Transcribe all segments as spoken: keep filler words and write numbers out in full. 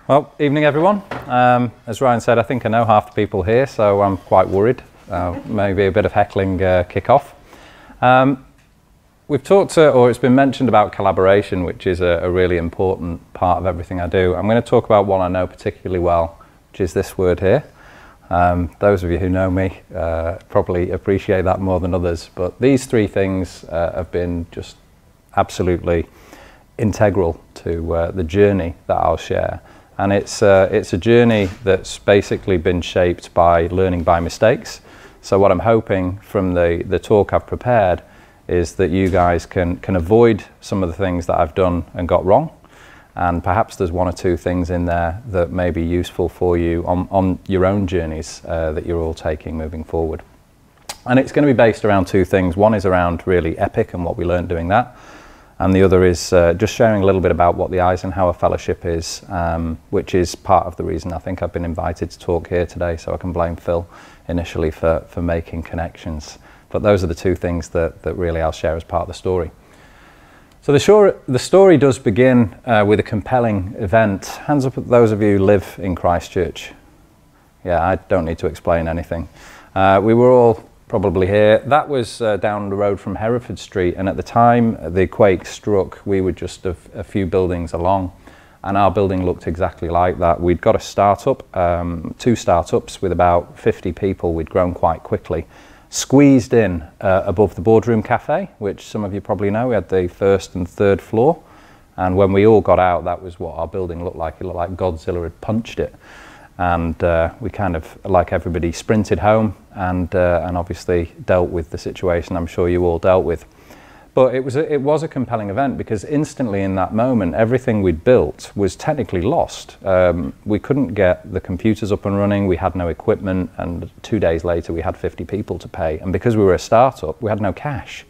Well, evening everyone. Um, as Ryan said, I think I know half the people here, so I'm quite worried. Uh, maybe a bit of heckling uh, kick off. Um, we've talked, to, or it's been mentioned about collaboration, which is a, a really important part of everything I do. I'm going to talk about one I know particularly well, which is this word here. Um, those of you who know me uh, probably appreciate that more than others, but these three things uh, have been just absolutely integral to uh, the journey that I'll share. And it's, uh, it's a journey that's basically been shaped by learning by mistakes. So what I'm hoping from the, the talk I've prepared is that you guys can, can avoid some of the things that I've done and got wrong. And perhaps there's one or two things in there that may be useful for you on, on your own journeys uh, that you're all taking moving forward. And it's going to be based around two things. One is around really EPIC and what we learned doing that. And the other is uh, just sharing a little bit about what the Eisenhower Fellowship is, um, which is part of the reason I think I've been invited to talk here today, so I can blame Phil initially for, for making connections. But those are the two things that, that really I'll share as part of the story. So the, short, the story does begin uh, with a compelling event. Hands up at those of you who live in Christchurch. Yeah, I don't need to explain anything. Uh, we were all probably here. That was uh, down the road from Hereford Street, and at the time the quake struck, we were just a, a few buildings along, and our building looked exactly like that. We'd got a startup, um, two startups with about fifty people. We'd grown quite quickly, squeezed in uh, above the boardroom cafe, which some of you probably know. We had the first and third floor, and when we all got out, that was what our building looked like. It looked like Godzilla had punched it. And uh, we kind of, like everybody, sprinted home and uh, and obviously dealt with the situation I'm sure you all dealt with. But it was a, it was a compelling event because instantly in that moment, everything we'd built was technically lost. Um, we couldn't get the computers up and running, we had no equipment, and two days later we had fifty people to pay. And because we were a startup, we had no cash.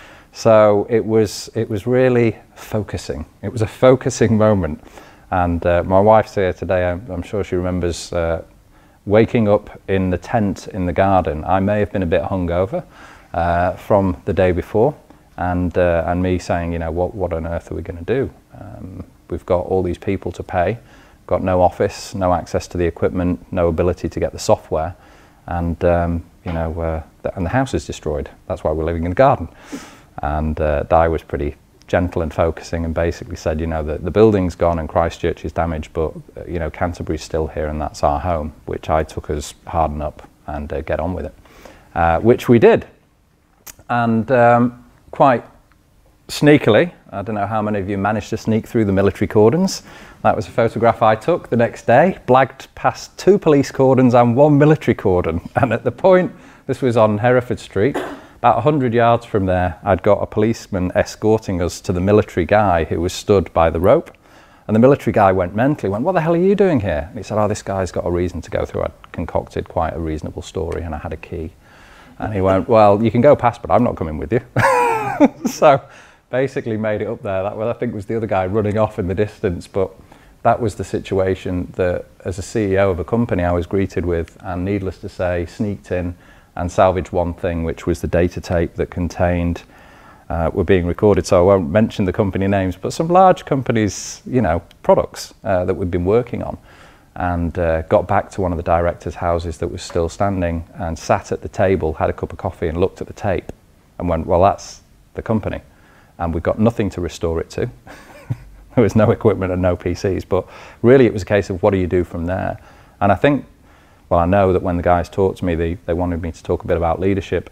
So it was, it was really focusing. It was a focusing moment. And uh, my wife's here today. I'm, I'm sure she remembers uh, waking up in the tent in the garden. I may have been a bit hungover uh, from the day before, and uh, and me saying, you know, what what on earth are we going to do? Um, we've got all these people to pay, got no office, no access to the equipment, no ability to get the software, and um, you know, uh, th and the house is destroyed. That's why we're living in the garden. And uh, Di was pretty gentle and focusing and basically said, you know, the, the building's gone and Christchurch is damaged, but uh, you know, Canterbury's still here and that's our home, which I took as harden up and uh, get on with it, uh, which we did. And um, quite sneakily, I don't know how many of you managed to sneak through the military cordons. That was a photograph I took the next day, blagged past two police cordons and one military cordon. And at the point, this was on Hereford Street, about a hundred yards from there, I'd got a policeman escorting us to the military guy who was stood by the rope. And the military guy went mentally, went, what the hell are you doing here? And he said, oh, this guy's got a reason to go through. I'd concocted quite a reasonable story and I had a key. And he went, well, you can go past, but I'm not coming with you. So basically made it up there. That, well, I think was the other guy running off in the distance, but that was the situation that as a C E O of a company I was greeted with, and needless to say, sneaked in and salvaged one thing, which was the data tape that contained, uh, were being recorded, so I won't mention the company names, but some large companies, you know, products uh, that we'd been working on, and uh, got back to one of the directors' houses that was still standing and sat at the table, had a cup of coffee and looked at the tape and went, well, that's the company. And we got nothing to restore it to. There was no equipment and no P Cs, but really it was a case of what do you do from there? And I think, well, I know that when the guys talked to me, they, they wanted me to talk a bit about leadership.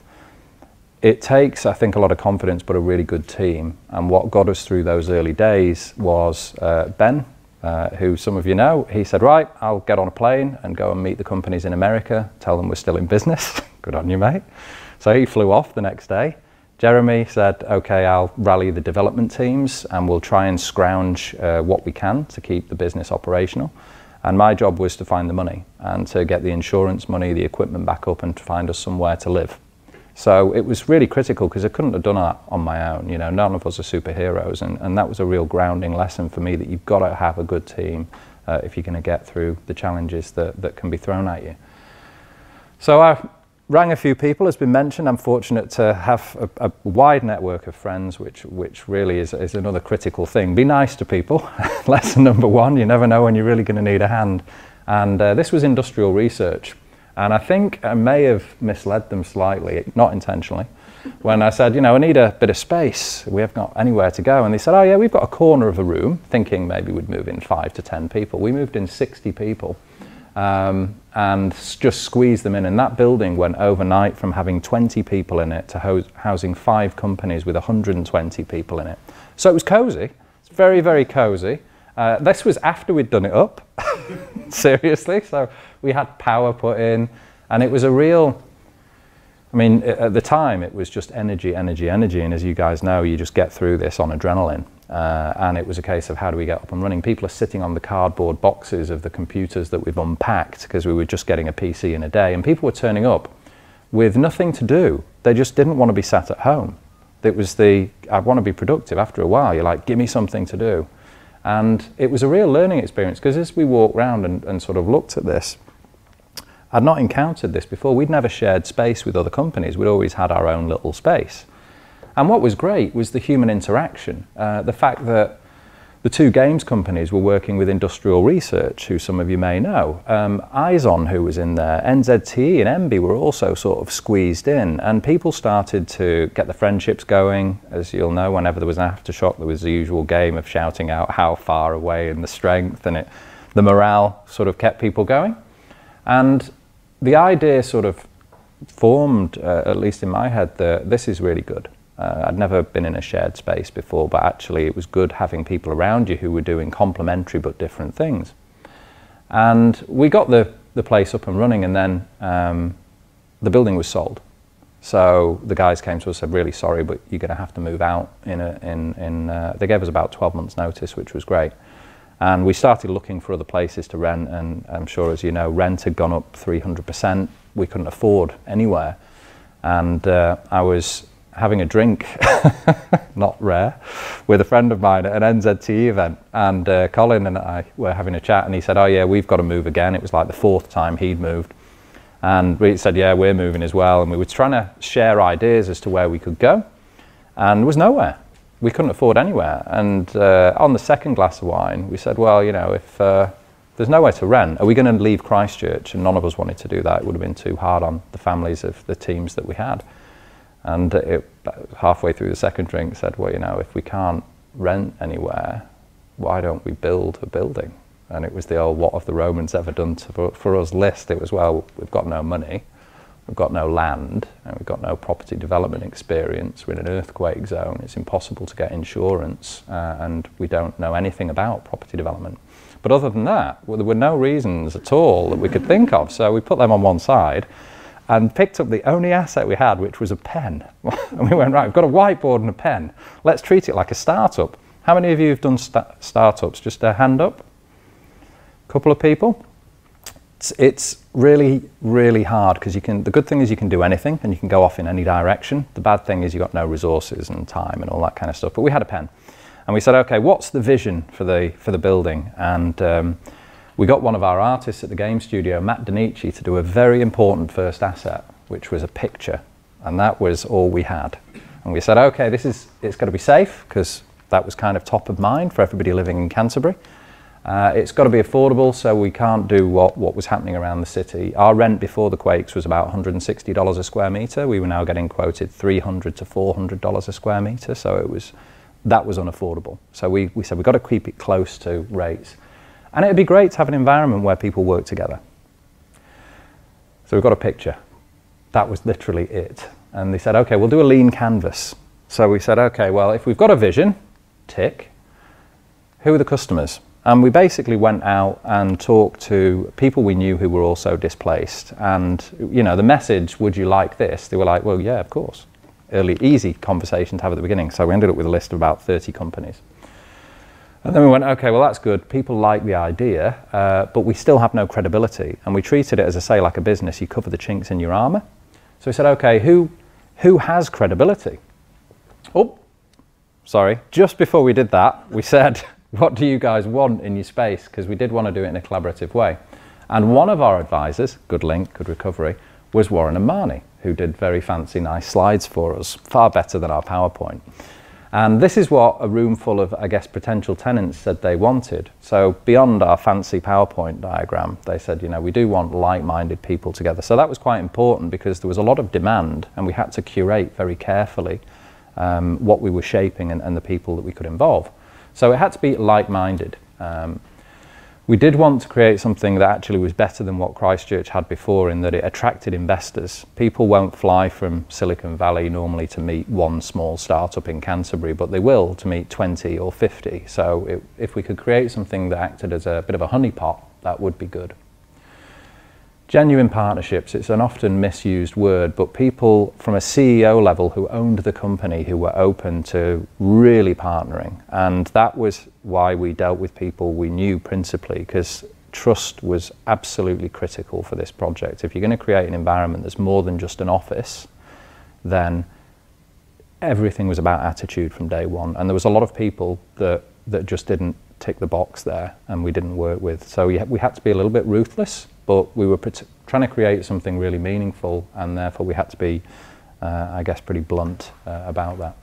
It takes, I think, a lot of confidence, but a really good team. And what got us through those early days was uh, Ben, uh, who some of you know. He said, right, I'll get on a plane and go and meet the companies in America, tell them we're still in business. Good on you, mate. So he flew off the next day. Jeremy said, okay, I'll rally the development teams and we'll try and scrounge uh, what we can to keep the business operational. And my job was to find the money and to get the insurance money, the equipment back up, and to find us somewhere to live. So it was really critical because I couldn't have done that on my own. You know, none of us are superheroes, and, and that was a real grounding lesson for me that you've got to have a good team uh, if you're going to get through the challenges that, that can be thrown at you. So I rang a few people, as been mentioned. I'm fortunate to have a, a wide network of friends, which which really is, is another critical thing. Be nice to people. Lesson number one, you never know when you're really going to need a hand. And uh, this was industrial research. And I think I may have misled them slightly, not intentionally, when I said, you know, I need a bit of space. We haven't got anywhere to go. And they said, oh yeah, we've got a corner of a room, thinking maybe we'd move in five to ten people. We moved in sixty people. Um, and just squeeze them in. And that building went overnight from having twenty people in it to ho housing five companies with one hundred twenty people in it. So it was cozy. It's very, very cozy. Uh, this was after we'd done it up, seriously. So we had power put in, and it was a real, I mean, at the time it was just energy, energy, energy. And as you guys know, you just get through this on adrenaline. Uh, and it was a case of how do we get up and running. People are sitting on the cardboard boxes of the computers that we've unpacked because we were just getting a P C in a day, and people were turning up with nothing to do. They just didn't want to be sat at home. It was the, I want to be productive. After a while, you're like, give me something to do. And it was a real learning experience, because as we walked around and, and sort of looked at this, I'd not encountered this before. We'd never shared space with other companies. We'd always had our own little space. And what was great was the human interaction. Uh, the fact that the two games companies were working with industrial research, who some of you may know. Um, Eisen, who was in there, N Z T E and M B were also sort of squeezed in. And people started to get the friendships going. As you'll know, whenever there was an aftershock, there was the usual game of shouting out how far away and the strength, and it, the morale sort of kept people going. And the idea sort of formed, uh, at least in my head, that this is really good. Uh, I'd never been in a shared space before, but actually it was good having people around you who were doing complementary but different things. And we got the, the place up and running, and then um, the building was sold. So the guys came to us and said, really sorry, but you're going to have to move out. In a, in, in, uh, they gave us about twelve months notice, which was great. And we started looking for other places to rent, and I'm sure, as you know, rent had gone up three hundred percent. We couldn't afford anywhere. And uh, I was having a drink, not rare, with a friend of mine at an N Z T E event, and uh, Colin and I were having a chat, and he said, oh yeah, we've got to move again. It was like the fourth time he'd moved, and we said, yeah, we're moving as well. And we were trying to share ideas as to where we could go, and there was nowhere. We couldn't afford anywhere. And uh, on the second glass of wine, we said, well, you know, if uh, there's nowhere to rent, are we going to leave Christchurch? And none of us wanted to do that. It would have been too hard on the families of the teams that we had. And it, halfway through the second drink, said, well, you know, if we can't rent anywhere, why don't we build a building? And it was the old, what have the Romans ever done to, for, for us list. It was, well, we've got no money, we've got no land, and we've got no property development experience. We're in an earthquake zone. It's impossible to get insurance, uh, and we don't know anything about property development. But other than that, well, there were no reasons at all that we could think of. So we put them on one side and picked up the only asset we had, which was a pen. And we went, right, we've got a whiteboard and a pen. Let's treat it like a startup. How many of you have done sta startups? Just a hand up. A couple of people. It's, it's really, really hard, because you can, the good thing is you can do anything and you can go off in any direction. The bad thing is you've got no resources and time and all that kind of stuff. But we had a pen. And we said, okay, what's the vision for the, for the building? And um, we got one of our artists at the game studio, Matt Danici, to do a very important first asset, which was a picture. And that was all we had. And we said, okay, this is, it's got to be safe, because that was kind of top of mind for everybody living in Canterbury. Uh, it's got to be affordable, so we can't do what, what was happening around the city. Our rent before the quakes was about one hundred sixty dollars a square metre. We were now getting quoted three hundred to four hundred dollars a square metre, so it was, that was unaffordable. So we, we said we've got to keep it close to rates. And it'd be great to have an environment where people work together. So we've got a picture. That was literally it. And they said, okay, we'll do a lean canvas. So we said, okay, well, if we've got a vision, tick, who are the customers? And we basically went out and talked to people we knew who were also displaced. And, you know, the message, would you like this? They were like, well, yeah, of course. Early, easy conversation to have at the beginning. So we ended up with a list of about thirty companies. And then we went, okay, well, that's good. People like the idea, uh, but we still have no credibility. And we treated it, as I say, like a business. You cover the chinks in your armor. So we said, okay, who, who has credibility? Oh, sorry. Just before we did that, we said, what do you guys want in your space? Because we did want to do it in a collaborative way. And one of our advisors, good link, good recovery, was Warren and Marnie, who did very fancy, nice slides for us, far better than our PowerPoint. And this is what a room full of, I guess, potential tenants said they wanted. So beyond our fancy PowerPoint diagram, they said, you know, we do want like-minded people together. So that was quite important because there was a lot of demand and we had to curate very carefully um, what we were shaping and, and the people that we could involve. So it had to be like-minded. Um, We did want to create something that actually was better than what Christchurch had before in that it attracted investors. People won't fly from Silicon Valley normally to meet one small startup in Canterbury, but they will to meet twenty or fifty. So it, if we could create something that acted as a bit of a honeypot, that would be good. Genuine partnerships, it's an often misused word, but people from a C E O level who owned the company who were open to really partnering. And that was why we dealt with people we knew principally, because trust was absolutely critical for this project. If you're going to create an environment that's more than just an office, then everything was about attitude from day one. And there was a lot of people that, that just didn't tick the box there and we didn't work with. So we, we had to be a little bit ruthless, but we were trying to create something really meaningful, and therefore we had to be, uh, I guess, pretty blunt uh, about that.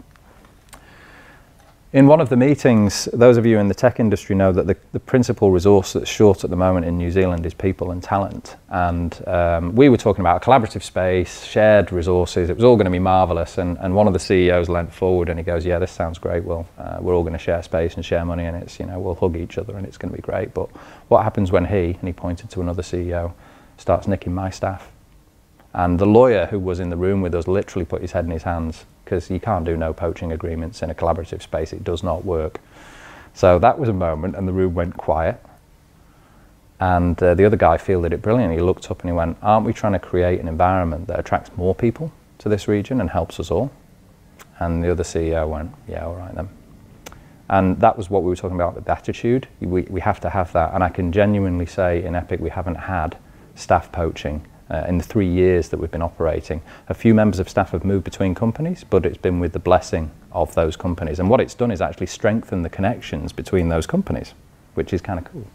In one of the meetings, those of you in the tech industry know that the, the principal resource that's short at the moment in New Zealand is people and talent. And um, we were talking about a collaborative space, shared resources. It was all going to be marvellous. And, and one of the C E Os leant forward and he goes, yeah, this sounds great. Well, uh, we're all going to share space and share money, and it's, you know, we'll hug each other and it's going to be great. But what happens when he, and he pointed to another C E O, starts nicking my staff? And the lawyer who was in the room with us literally put his head in his hands, because you can't do no poaching agreements in a collaborative space. It does not work. So that was a moment, and the room went quiet. And uh, the other guy fielded it brilliantly. He looked up and he went, aren't we trying to create an environment that attracts more people to this region and helps us all? And the other C E O went, yeah, all right then. And that was what we were talking about with attitude. We, we have to have that. And I can genuinely say in Epic we haven't had staff poaching. Uh, in the three years that we've been operating. A few members of staff have moved between companies, but it's been with the blessing of those companies. And what it's done is actually strengthen the connections between those companies, which is kind of cool.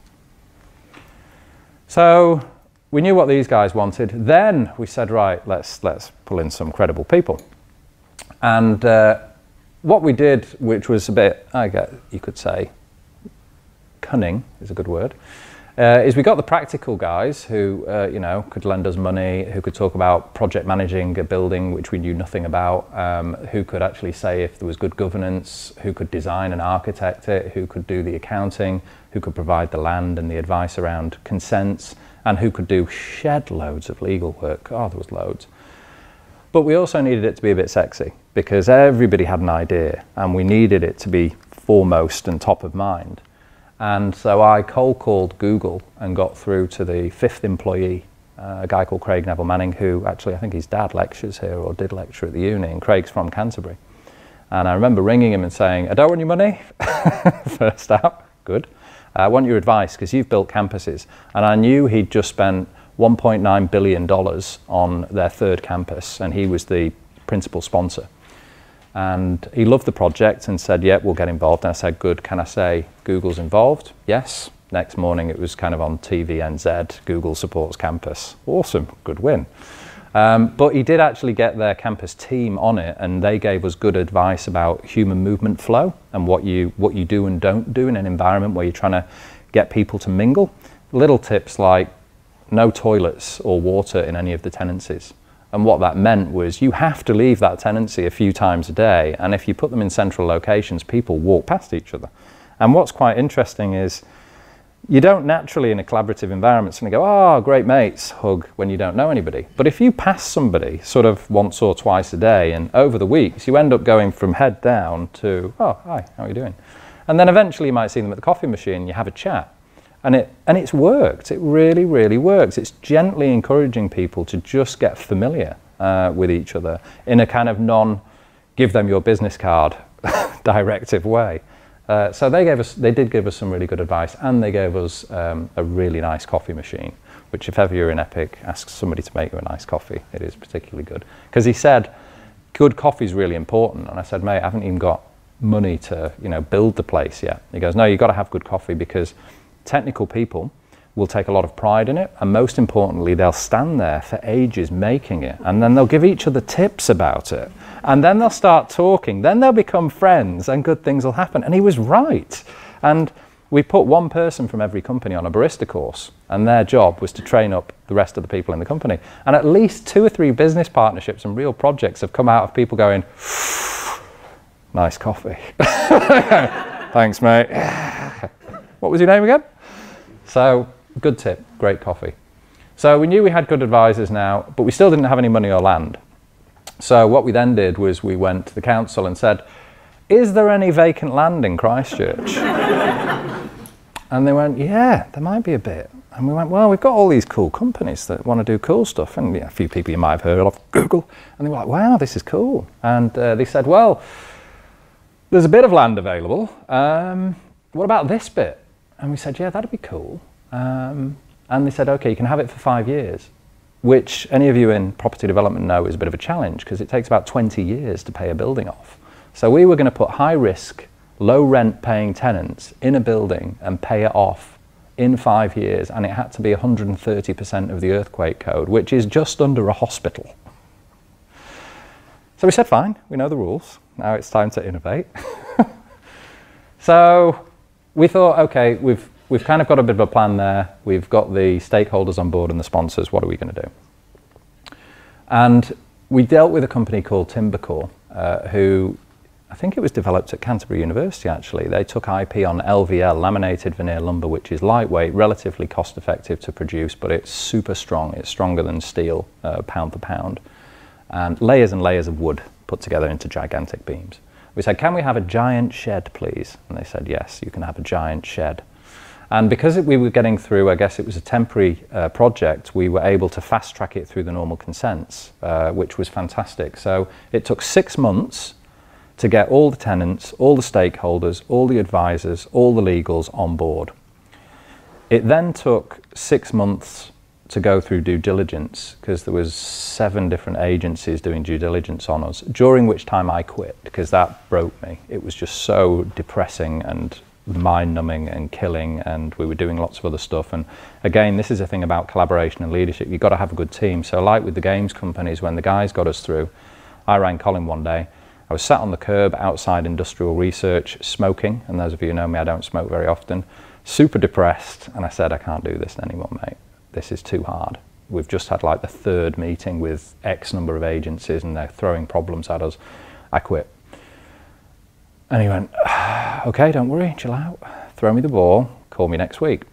So we knew what these guys wanted. Then we said, right, let's, let's pull in some credible people. And uh, what we did, which was a bit, I guess you could say, cunning is a good word, Uh, is we got the practical guys who, uh, you know, could lend us money, who could talk about project managing a building which we knew nothing about, um, who could actually say if there was good governance, who could design and architect it, who could do the accounting, who could provide the land and the advice around consents, and who could do shed loads of legal work. Oh, there was loads. But we also needed it to be a bit sexy, because everybody had an idea and we needed it to be foremost and top of mind. And so I cold called Google and got through to the fifth employee, uh, a guy called Craig Neville Manning, who actually, I think his dad lectures here or did lecture at the uni, and Craig's from Canterbury. And I remember ringing him and saying, I don't want your money, first out, good. I want your advice because you've built campuses. And I knew he'd just spent one point nine billion dollars on their third campus, and he was the principal sponsor. And he loved the project and said, yeah, we'll get involved. And I said, good, can I say Google's involved? Yes. Next morning it was kind of on T V N Z, Google supports campus. Awesome, good win. Um, but he did actually get their campus team on it, and they gave us good advice about human movement flow and what you, what you do and don't do in an environment where you're trying to get people to mingle. Little tips like no toilets or water in any of the tenancies. And what that meant was you have to leave that tenancy a few times a day. And if you put them in central locations, people walk past each other. And what's quite interesting is you don't naturally in a collaborative environment suddenly go, oh, great mates, hug when you don't know anybody. But if you pass somebody sort of once or twice a day, and over the weeks, you end up going from head down to, oh, hi, how are you doing? And then eventually you might see them at the coffee machine, you have a chat. And, it, and it's worked, it really, really works. It's gently encouraging people to just get familiar uh, with each other in a kind of non, give them your business card directive way. Uh, so they gave us, they did give us some really good advice, and they gave us um, a really nice coffee machine, which if ever you're in Epic, ask somebody to make you a nice coffee. It is particularly good. Because he said, good coffee is really important. And I said, mate, I haven't even got money to, you know, build the place yet. He goes, no, you've got to have good coffee, because technical people, will take a lot of pride in it, and most importantly, they'll stand there for ages making it, and then they'll give each other tips about it, and then they'll start talking, then they'll become friends, and good things will happen. And he was right. And we put one person from every company on a barista course, and their job was to train up the rest of the people in the company. And at least two or three business partnerships and real projects have come out of people going, nice coffee. Thanks, mate. What was your name again? So, good tip, great coffee. So we knew we had good advisors now, but we still didn't have any money or land. So what we then did was we went to the council and said, is there any vacant land in Christchurch? And they went, yeah, there might be a bit. And we went, well, we've got all these cool companies that want to do cool stuff. And yeah, a few people you might have heard of, Google. And they were like, wow, this is cool. And uh, they said, well, there's a bit of land available. Um, what about this bit? And we said, yeah, that'd be cool. Um, and they said, okay, you can have it for five years, which any of you in property development know is a bit of a challenge because it takes about twenty years to pay a building off. So we were going to put high risk, low rent paying tenants in a building and pay it off in five years. And it had to be one hundred thirty percent of the earthquake code, which is just under a hospital. So we said, fine, we know the rules. Now it's time to innovate. So we thought, okay, we've, we've kind of got a bit of a plan there. We've got the stakeholders on board and the sponsors. What are we going to do? And we dealt with a company called Timbercore, uh, who I think it was developed at Canterbury University, actually. They took I P on L V L, laminated veneer lumber, which is lightweight, relatively cost effective to produce, but it's super strong. It's stronger than steel, uh, pound for pound. And layers and layers of wood put together into gigantic beams. We said, can we have a giant shed, please? And they said, yes, you can have a giant shed. And because it, we were getting through, I guess it was a temporary uh, project, we were able to fast track it through the normal consents, uh, which was fantastic. So it took six months to get all the tenants, all the stakeholders, all the advisors, all the legals on board. It then took six months to go through due diligence because there was seven different agencies doing due diligence on us, during which time I quit because that broke me. It was just so depressing and mind-numbing and killing, and we were doing lots of other stuff. And again, this is a thing about collaboration and leadership. You've got to have a good team. So like with the games companies, when the guys got us through, I rang Colin one day. I was sat on the curb outside Industrial Research smoking, and those of you who know me, I don't smoke very often, super depressed, and I said, I can't do this anymore, mate. This is too hard. We've just had like the third meeting with X number of agencies and they're throwing problems at us. I quit. And he went, okay, don't worry, chill out. Throw me the ball, call me next week.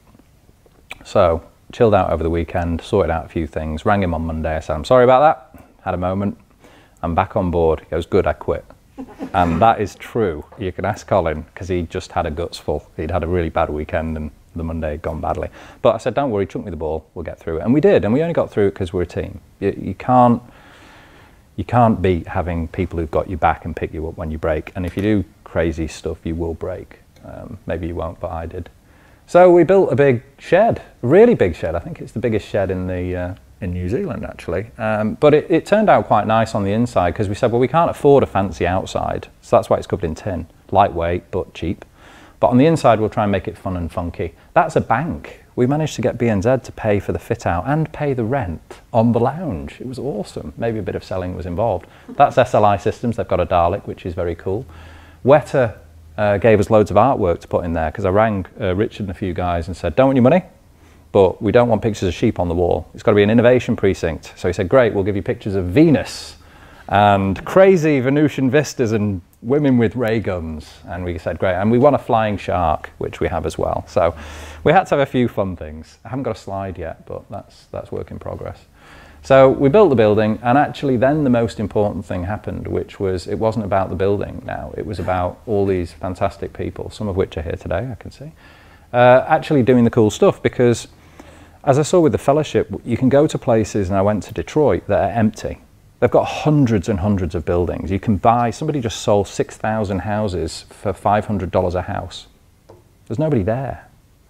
So, chilled out over the weekend, sorted out a few things, rang him on Monday. I said, I'm sorry about that. Had a moment. I'm back on board. He goes, good, I quit. And that is true. You can ask Colin, because he just had a guts full. He'd had a really bad weekend and the Monday had gone badly. But I said, don't worry, chuck me the ball, we'll get through it. And we did, and we only got through it because we're a team. You, you can't you can't beat having people who've got your back and pick you up when you break. And if you do crazy stuff, you will break. Um, maybe you won't, but I did. So we built a big shed, a really big shed. I think it's the biggest shed in the uh, in New Zealand, actually. Um, but it, it turned out quite nice on the inside because we said, well, we can't afford a fancy outside. So that's why it's covered in tin. Lightweight, but cheap. But on the inside, we'll try and make it fun and funky. That's a bank. We managed to get B N Z to pay for the fit out and pay the rent on the lounge. It was awesome. Maybe a bit of selling was involved. That's S L I Systems. They've got a Dalek, which is very cool. Weta uh, gave us loads of artwork to put in there because I rang uh, Richard and a few guys and said, don't want your money, but we don't want pictures of sheep on the wall. It's got to be an innovation precinct. So he said, great, we'll give you pictures of Venus and crazy Venusian vistas and women with ray guns. And we said, great. And we want a flying shark, which we have as well. So we had to have a few fun things. I haven't got a slide yet, but that's, that's work in progress. So we built the building, and actually then the most important thing happened, which was it wasn't about the building now. It was about all these fantastic people, some of which are here today, I can see, uh, actually doing the cool stuff. Because as I saw with the fellowship, you can go to places, and I went to Detroit, that are empty. They've got hundreds and hundreds of buildings. You can buy, somebody just sold six thousand houses for five hundred dollars a house. There's nobody there.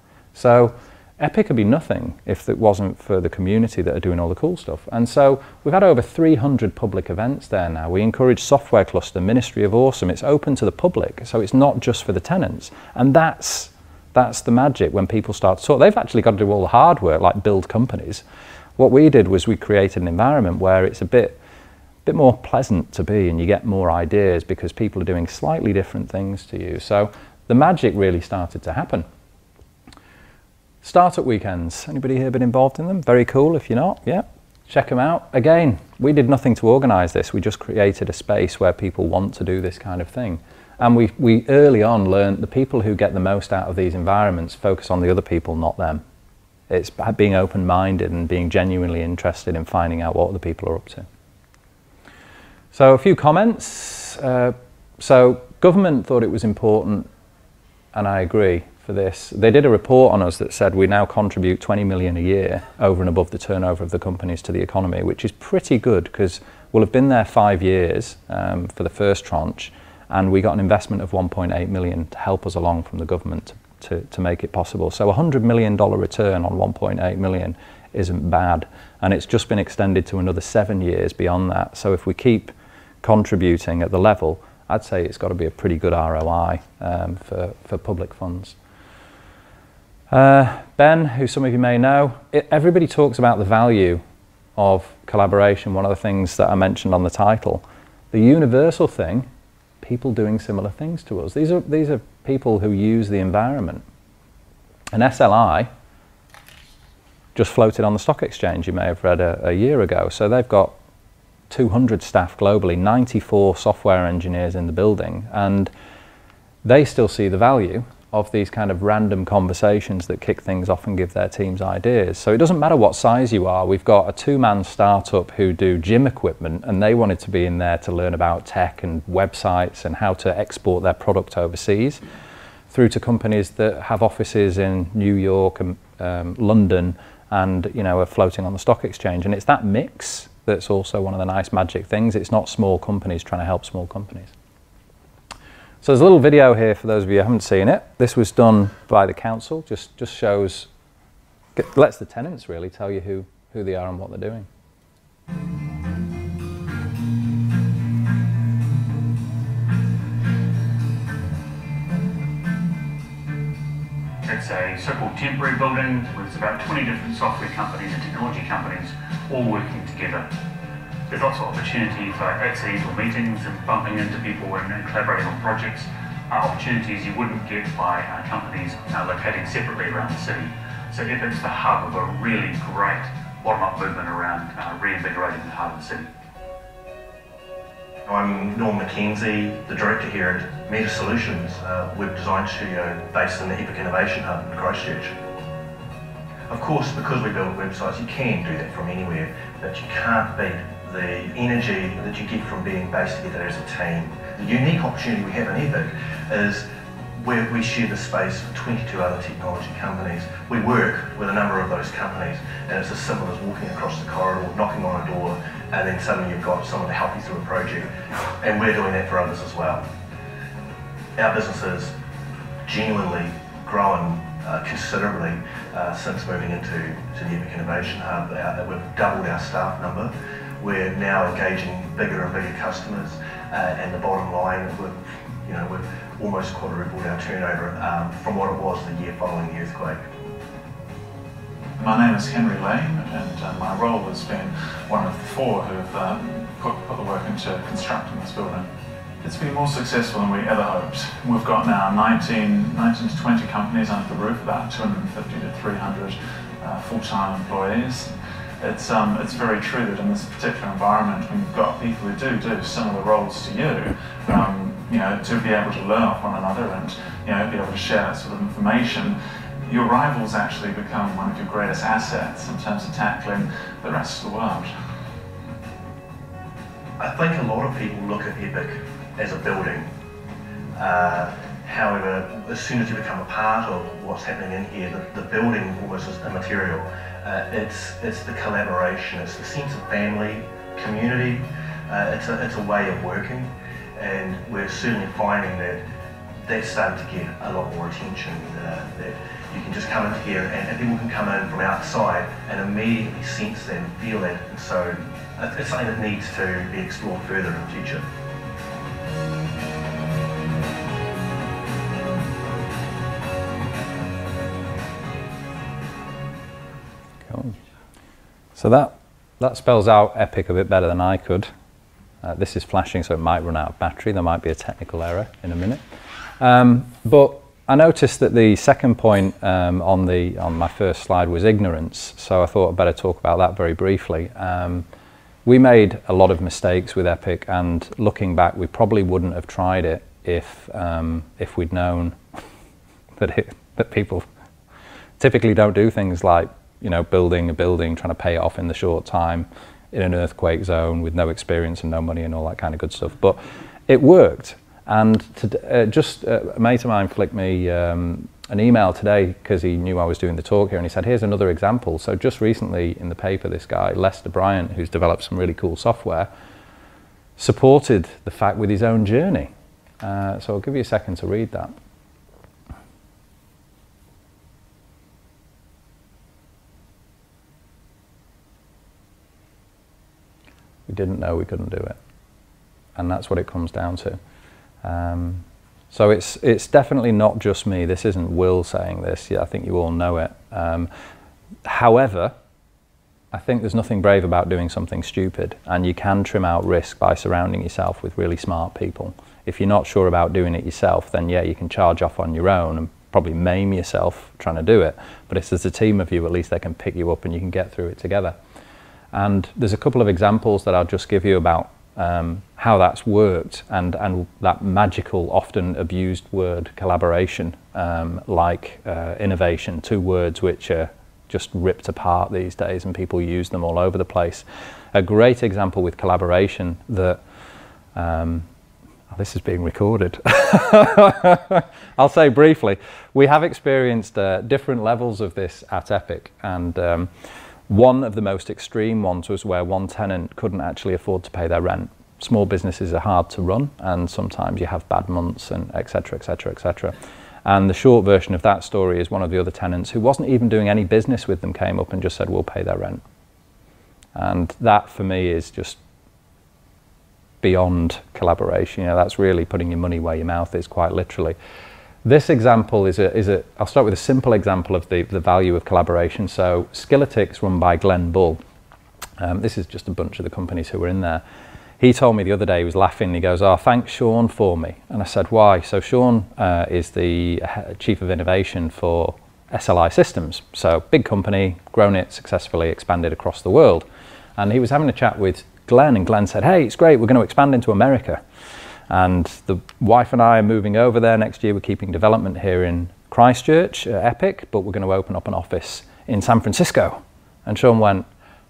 So Epic would be nothing if it wasn't for the community that are doing all the cool stuff. And so we've had over three hundred public events there now. We encourage Software Cluster, Ministry of Awesome. It's open to the public, so it's not just for the tenants. And that's That's the magic when people start to talk. They've actually got to do all the hard work, like build companies. What we did was we created an environment where it's a bit, bit more pleasant to be, and you get more ideas because people are doing slightly different things to you. So the magic really started to happen. Startup weekends. Anybody here been involved in them? Very cool. If you're not, yeah, check them out. Again, we did nothing to organise this. We just created a space where people want to do this kind of thing. And we, we early on learned the people who get the most out of these environments focus on the other people, not them. It's being open-minded and being genuinely interested in finding out what other people are up to. So a few comments. Uh, so government thought it was important, and I agree for this. They did a report on us that said we now contribute twenty million a year over and above the turnover of the companies to the economy, which is pretty good because we'll have been there five years um, for the first tranche, and we got an investment of one point eight million to help us along from the government to, to make it possible. So a one hundred million dollar return on one point eight million isn't bad, and it's just been extended to another seven years beyond that. So if we keep contributing at the level, I'd say it's got to be a pretty good R O I um, for, for public funds. Uh, Ben, who some of you may know, it, everybody talks about the value of collaboration. One of the things that I mentioned on the title, the universal thing, people doing similar things to us. These are, these are people who use the environment. And S L I just floated on the stock exchange, you may have read a, a year ago. So they've got two hundred staff globally, ninety-four software engineers in the building, and they still see the value of these kind of random conversations that kick things off and give their teams ideas. So it doesn't matter what size you are. We've got a two-man startup who do gym equipment, and they wanted to be in there to learn about tech and websites and how to export their product overseas, through to companies that have offices in New York and um, London and, you know, are floating on the stock exchange. And it's that mix that's also one of the nice magic things. It's not small companies trying to help small companies. So there's a little video here for those of you who haven't seen it. This was done by the council, just, just shows, lets the tenants really tell you who, who they are and what they're doing. It's a so-called temporary building with about twenty different software companies and technology companies all working together. There's lots of opportunity for accidental meetings and bumping into people and, and collaborating on projects, uh, opportunities you wouldn't get by uh, companies uh, locating separately around the city. So EPIC's the hub of a really great bottom-up movement around uh, reinvigorating the heart of the city. I'm Norm McKenzie, the director here at Meta Solutions, a web design studio based in the EPIC Innovation Hub in Christchurch. Of course, because we build websites, you can do that from anywhere, but you can't beat the energy that you get from being based together as a team. The unique opportunity we have in EPIC is where we share the space with twenty-two other technology companies. We work with a number of those companies, and it's as simple as walking across the corridor, knocking on a door, and then suddenly you've got someone to help you through a project. And we're doing that for others as well. Our business has genuinely grown uh, considerably uh, since moving into to the EPIC Innovation Hub. Uh, we've doubled our staff number. We're now engaging bigger and bigger customers, uh, and the bottom line, we've, you know, we've almost quadrupled our turnover um, from what it was the year following the earthquake. My name is Henry Lane, and uh, my role has been one of the four who have um, put, put the work into constructing this building. It's been more successful than we ever hoped. We've got now nineteen, nineteen to twenty companies under the roof, about two hundred fifty to three hundred uh, full-time employees. It's, um, it's very true that in this particular environment, when you've got people who do do similar roles to you, um, you know, to be able to learn off one another and, you know, be able to share that sort of information, your rivals actually become one of your greatest assets in terms of tackling the rest of the world. I think a lot of people look at EPIC as a building. Uh, however, as soon as you become a part of what's happening in here, the, the building almost is immaterial. Uh, it's, it's the collaboration, it's the sense of family, community, uh, it's, a, it's a way of working, and we're certainly finding that that's starting to get a lot more attention, uh, that you can just come into here and, and people can come in from outside and immediately sense that and feel that, and so it's something that needs to be explored further in the future. So that, that spells out Epic a bit better than I could. Uh, this is flashing, so it might run out of battery. There might be a technical error in a minute. Um, but I noticed that the second point um, on, the, on my first slide was ignorance, so I thought I'd better talk about that very briefly. Um, we made a lot of mistakes with Epic, and looking back, we probably wouldn't have tried it if, um, if we'd known that, it, that people typically don't do things like, you know, building a building, trying to pay it off in the short time in an earthquake zone with no experience and no money and all that kind of good stuff. But it worked. And to, uh, just uh, a mate of mine flicked me um, an email today because he knew I was doing the talk here, and he said, here's another example. So just recently in the paper, this guy, Lester Bryant, who's developed some really cool software, supported the fact with his own journey. Uh, so I'll give you a second to read that. We didn't know we couldn't do it. And that's what it comes down to. Um, so it's, it's definitely not just me. This isn't Will saying this. Yeah, I think you all know it. Um, however, I think there's nothing brave about doing something stupid, and you can trim out risk by surrounding yourself with really smart people. If you're not sure about doing it yourself, then yeah, you can charge off on your own and probably maim yourself trying to do it. But if there's a team of you, at least they can pick you up and you can get through it together. And there's a couple of examples that I'll just give you about um, how that's worked, and, and that magical, often abused word collaboration, um, like uh, innovation, two words which are just ripped apart these days and people use them all over the place. A great example with collaboration that, um, oh, this is being recorded. I'll say briefly, we have experienced uh, different levels of this at Epic, and um, one of the most extreme ones was where one tenant couldn't actually afford to pay their rent. Small businesses are hard to run, and sometimes you have bad months, and et cetera, et cetera, et cetera. And the short version of that story is one of the other tenants, who wasn't even doing any business with them, came up and just said, we'll pay their rent. And that for me is just beyond collaboration. You know, that's really putting your money where your mouth is, quite literally. This example is a, is a, I'll start with a simple example of the, the value of collaboration. So Skilletics, run by Glenn Bull. Um, this is just a bunch of the companies who were in there. He told me the other day, he was laughing, he goes, oh, thanks Sean for me. And I said, why? So Sean uh, is the Chief of Innovation for S L I Systems. So big company, grown it successfully, expanded across the world. And he was having a chat with Glenn, and Glenn said, hey, it's great, we're going to expand into America. And the wife and I are moving over there next year. We're keeping development here in Christchurch, uh, Epic, but we're going to open up an office in San Francisco. And Sean went,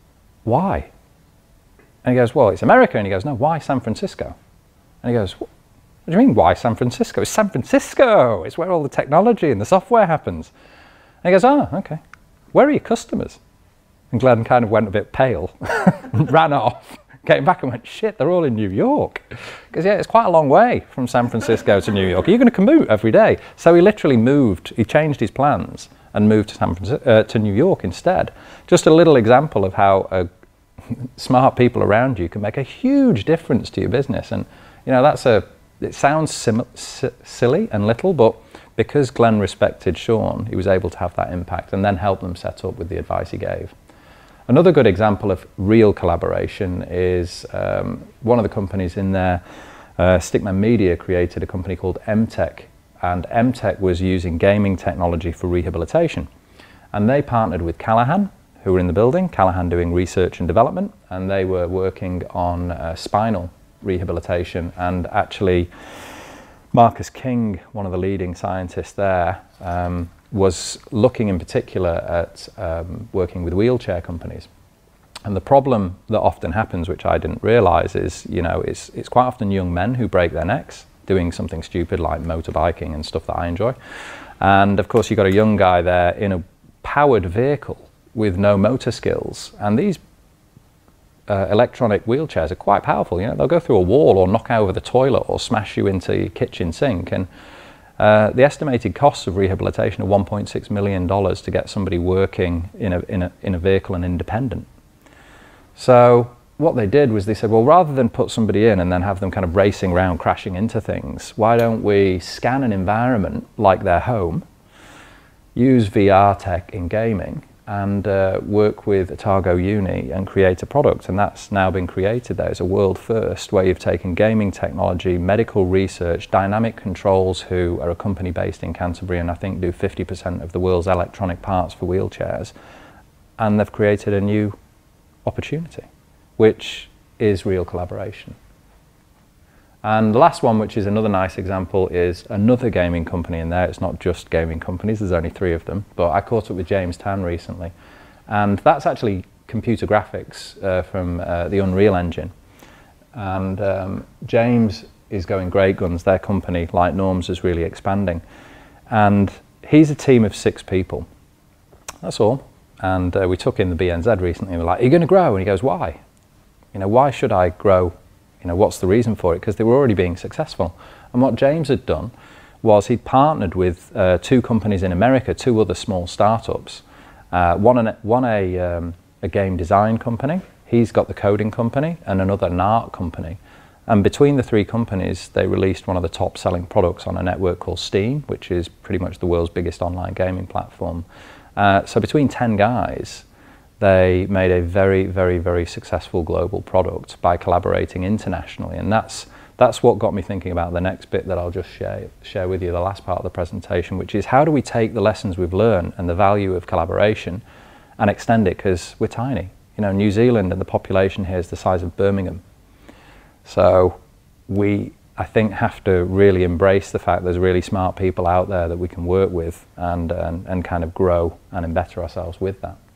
why? And he goes, well, it's America. And he goes, no, why San Francisco? And he goes, what do you mean, why San Francisco? It's San Francisco. It's where all the technology and the software happens. And he goes, oh, okay. Where are your customers? And Glenn kind of went a bit pale, ran off. Came back and went, shit, they're all in New York. Because yeah, it's quite a long way from San Francisco to New York. You're going to commute every day. So he literally moved, he changed his plans and moved to, San Francisco, uh, to New York instead. Just a little example of how uh, smart people around you can make a huge difference to your business. And you know, that's a, it sounds sim si silly and little, but because Glenn respected Sean, he was able to have that impact and then help them set up with the advice he gave. Another good example of real collaboration is um, one of the companies in there, uh, Stickman Media, created a company called M Tech, and M Tech was using gaming technology for rehabilitation. And they partnered with Callahan, who were in the building, Callahan doing research and development, and they were working on uh, spinal rehabilitation. And actually, Marcus King, one of the leading scientists there, um, was looking in particular at um, working with wheelchair companies. And the problem that often happens, which I didn't realize, is, you know, it's, it's quite often young men who break their necks doing something stupid like motorbiking and stuff that I enjoy. And of course, you've got a young guy there in a powered vehicle with no motor skills. And these uh, electronic wheelchairs are quite powerful. You know, they'll go through a wall or knock over the toilet or smash you into your kitchen sink. And Uh, the estimated costs of rehabilitation are one point six million dollars to get somebody working in a, in, a, in a vehicle and independent. So what they did was they said, well, rather than put somebody in and then have them kind of racing around crashing into things, why don't we scan an environment like their home, use V R tech in gaming, and uh, work with Otago Uni and create a product, and that's now been created. There is a world first where you've taken gaming technology, medical research, Dynamic Controls, who are a company based in Canterbury and I think do fifty percent of the world's electronic parts for wheelchairs, and they've created a new opportunity, which is real collaboration. And the last one, which is another nice example, is another gaming company in there. It's not just gaming companies, there's only three of them, but I caught up with James Tan recently, and that's actually computer graphics uh, from uh, the Unreal Engine. And um, James is going great guns. Their company, like Norm's, is really expanding. And he's a team of six people, that's all. And uh, we took in the B N Z recently, and we're like, are you going to grow? And he goes, why? You know, why should I grow? You know, what's the reason for it? Because they were already being successful. And what James had done was he'd partnered with uh, two companies in America, two other small startups. Uh, one an, one a, um, a game design company, he's got the coding company, and another an art company. And between the three companies, they released one of the top selling products on a network called Steam, which is pretty much the world's biggest online gaming platform. Uh, so between ten guys, they made a very, very, very successful global product by collaborating internationally. And that's, that's what got me thinking about the next bit that I'll just share, share with you, the last part of the presentation, which is how do we take the lessons we've learned and the value of collaboration and extend it, because we're tiny. You know, New Zealand and the population here is the size of Birmingham. So we, I think, have to really embrace the fact there's really smart people out there that we can work with and, and, and kind of grow and better ourselves with that.